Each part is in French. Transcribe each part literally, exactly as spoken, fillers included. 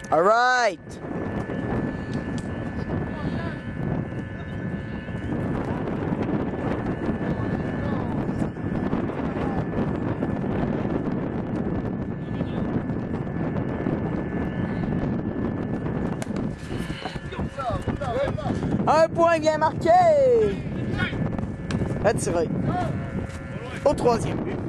All right. Un point bien marqué. Retiré. Au troisième but.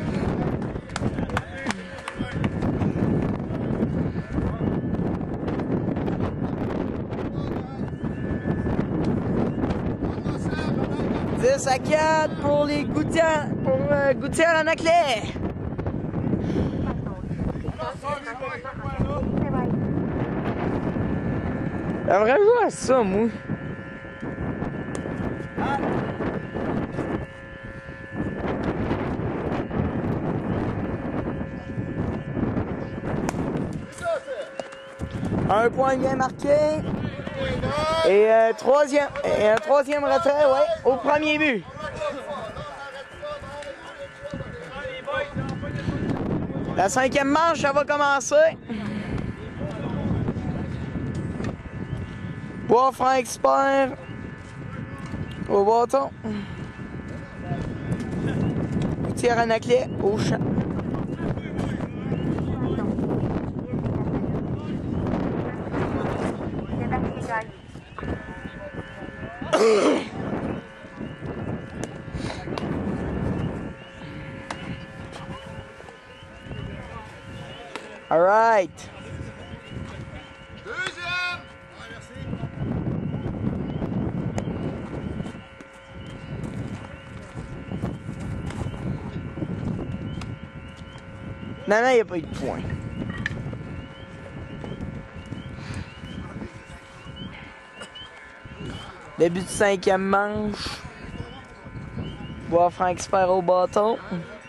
dix à quatre pour les Gouttières, pour euh, Gouttières-Lanaclet. J'aimerais jouer à ça, moi. Un point bien marqué. Et, euh, troisième, et un troisième retrait, ouais, au premier but. La cinquième manche, ça va commencer. Boisfranc expert au bâton. Gouttières-Lanaclet au champ. All right. Deuxième. Ouais, merci. Non, non, il n'y a pas eu de point. Début de cinquième manche. Boisfranc expert au bâton.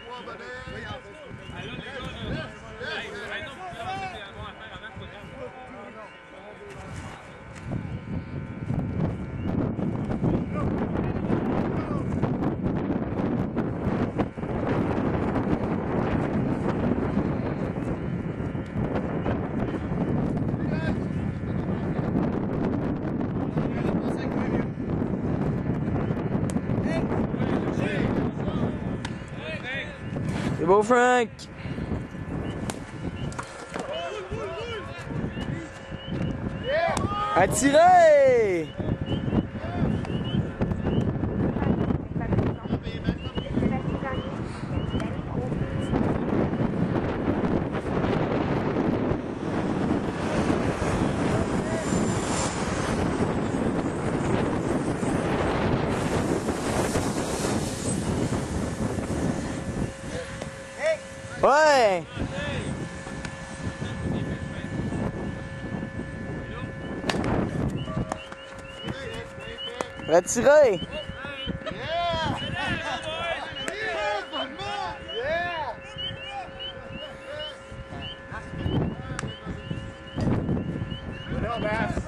C'est beau, Frank! Attiré! Ouais! Retiré! Yeah!